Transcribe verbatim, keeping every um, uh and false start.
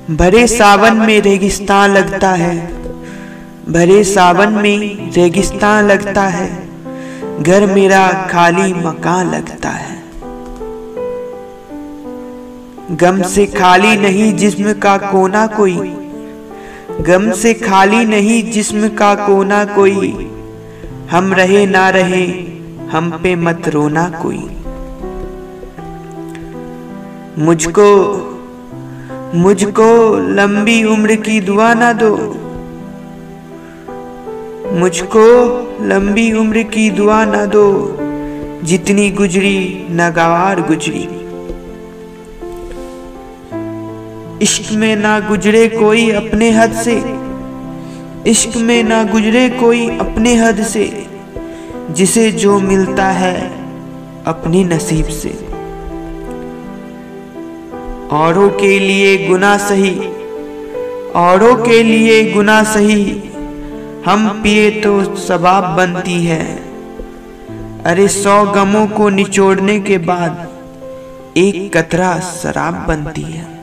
भरे सावन में रेगिस्तान लगता है, भरे सावन में रेगिस्तान लगता है, घर मेरा खाली मकान लगता है। गम से खाली नहीं जिस्म का कोना कोई, गम से खाली नहीं जिस्म का कोना कोई, हम रहे ना रहे हम पे मत रोना कोई। मुझको मुझको लंबी उम्र की दुआ ना दो, मुझको लंबी उम्र की दुआ ना दो, जितनी गुजरी नागवार गुजरी। इश्क में ना गुजरे कोई अपने हद से, इश्क में ना गुजरे कोई अपने हद से, जिसे जो मिलता है अपनी नसीब से। औरों के लिए गुनाह सही, औरों के लिए गुनाह सही, हम पिए तो सवाब बनती है। अरे सौ गमों को निचोड़ने के बाद एक कतरा शराब बनती है।